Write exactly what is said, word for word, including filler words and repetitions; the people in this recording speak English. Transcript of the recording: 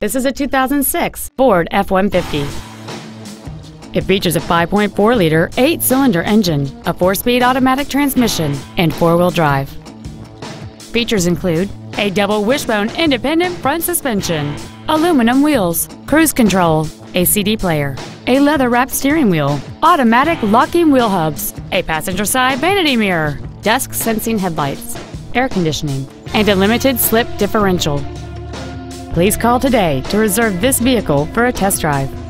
This is a two thousand six Ford F one fifty. It features a five point four liter eight-cylinder engine, a four-speed automatic transmission, and four-wheel drive. Features include a double wishbone independent front suspension, aluminum wheels, cruise control, a C D player, a leather-wrapped steering wheel, automatic locking wheel hubs, a passenger side vanity mirror, dusk sensing headlights, air conditioning, and a limited slip differential. Please call today to reserve this vehicle for a test drive.